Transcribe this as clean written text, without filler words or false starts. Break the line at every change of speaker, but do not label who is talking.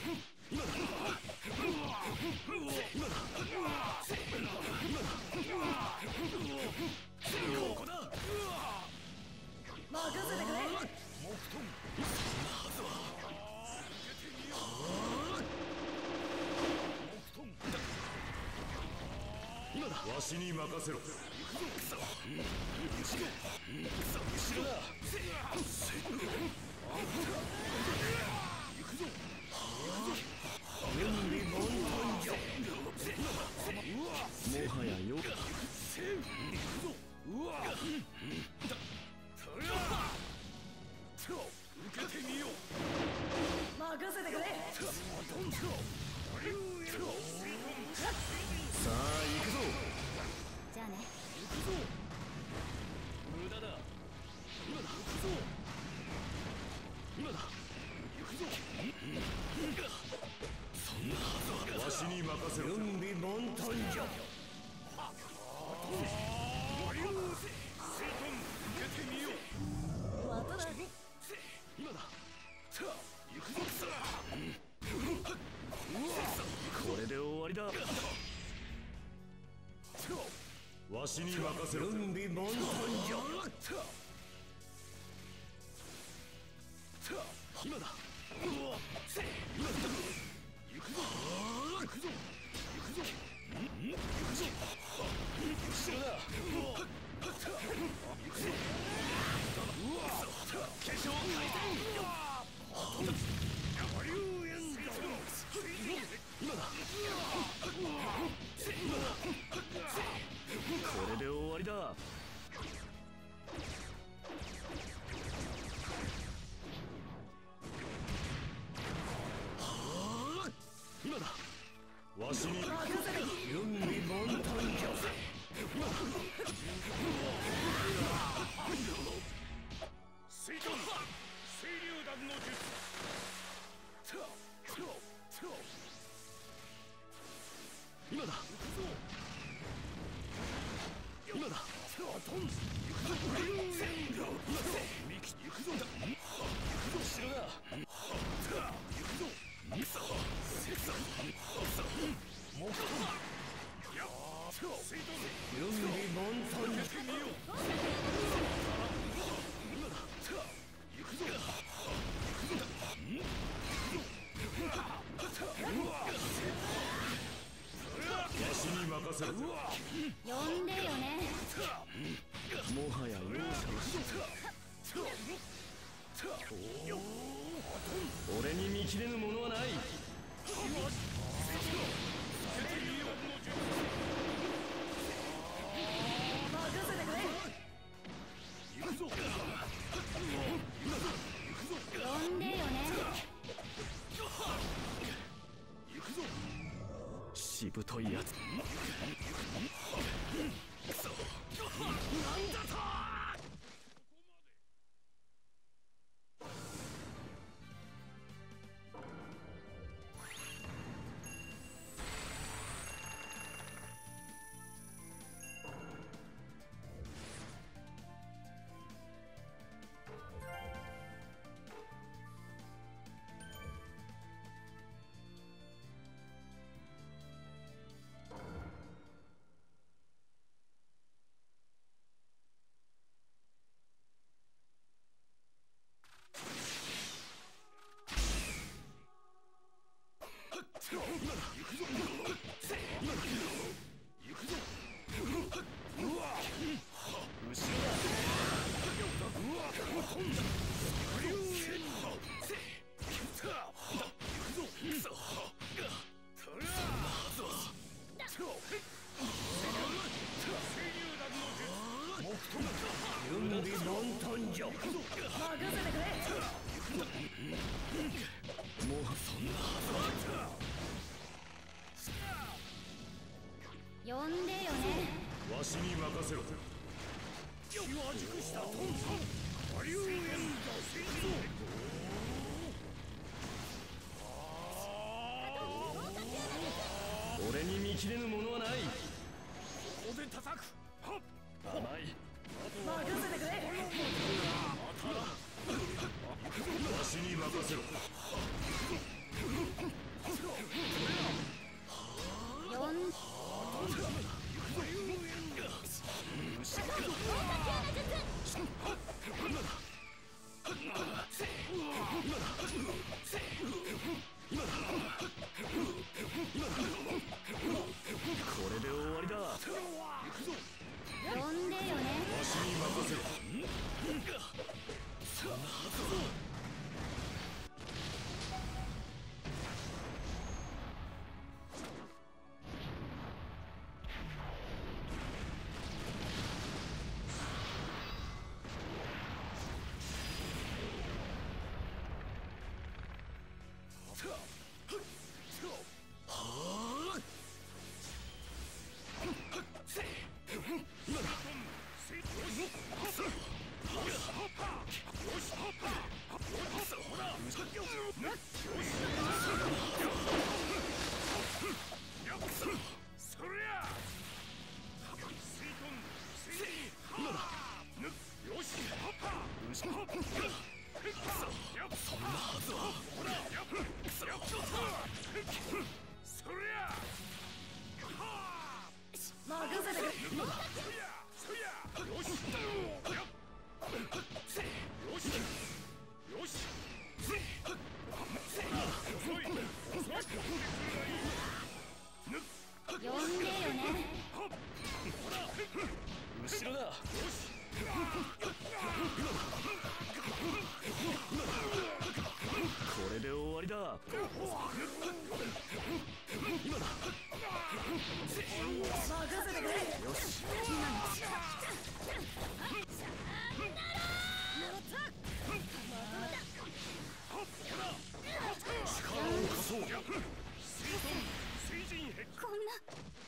今だ。ここだ。
任せてくれ。
木遁。そんなはずは。木遁。今だ。わしに任せろ。行くぞ。くそ。後ろだ。行くぞ。
準備万端じゃ。もはやよ。
行くぞ。うわ。受けてみよう。
任せてくれ。
さあ行くぞ。
じゃあね。
行くぞ。無駄だ。今だ。行くぞ。今だ。行くぞ。そんなはずは。わしに任せろ。
準備万端じゃ。
受けてみよう。
まただ。
今だ。行くぞ。これで終わりだ。わしに任せろ。
準備万端じゃ。
今だ。今だ。行くぞ。行くぞ。行くぞ。行くぞ。後ろだ。行くぞ。化粧回転。今だ。これで終わりだ。今だ。わしに
準備万端じゃ。
水遁水流弾の術。今だ。今だ。行くぞ。行くぞ。後ろだ。行くぞ。木遁。水遁。
準備万端じゃ。
今だ。行くぞ。わしに任せろ。
呼んでよね。
もはや容赦なし。俺に見切れぬものはない。
任せてくれ。
行くぞ。
呼んでよね。
行くぞ。
しぶといやつ。
くそ。なんだと。
準備万端じゃ。
任せてくれ。
もうそんなは
呼んでよね。
わしに任せろ。
ずは熟したトン
我流炎だ。
俺に見切れぬものはない。
ここで叩く。
甘い。
任せてくれ。
わしに任せろ。
せろ。そんなはずは。
呼んでよね。
後ろだ。これで終わりだ。今だ。
任せてくれ。
よし。 力を貸そう。
こんな